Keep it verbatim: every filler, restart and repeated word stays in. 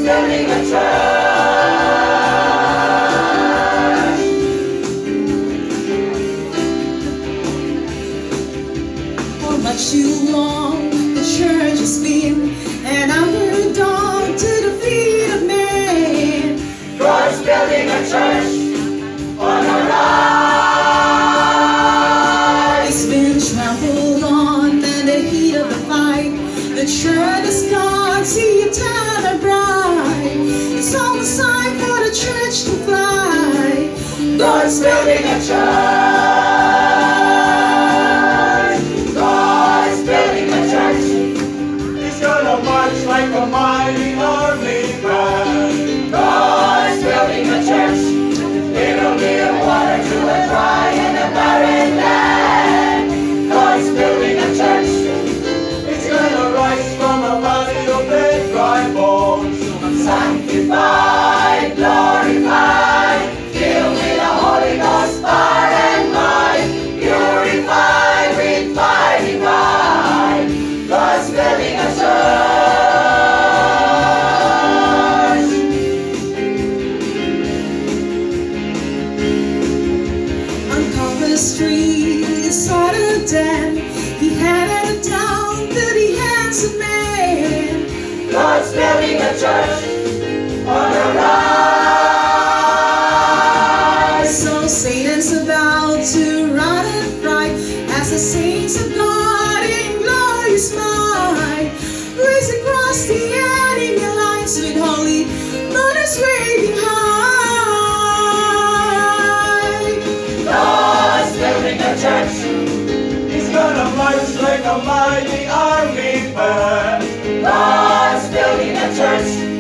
building a church. For much too long the church has been an underdog to the feet of men. God's building a church on a rise. It's been trampled on in the heat of the fight. The church is gone, see eternal bride. It's almost time for the church to fly. God's building a church. God's building a church. He's gonna march like a mighty army man. God's building a church. It'll give water to a dry and a barren land. God's building a church. He's gonna rise from a valley of dead dry bones. Sanctified, glorified, filled with the Holy Ghost power and might, purified with fire divine. God's building a church. On Calvary Street, inside a den, he handed it down to the hands of men. God's building a church on a rise. So Satan's about to run and fight as the saints of God in glorious might raise across the enemy lines with holy banners waving high. God's building a church. He's gonna march like a mighty army man. God's building a church.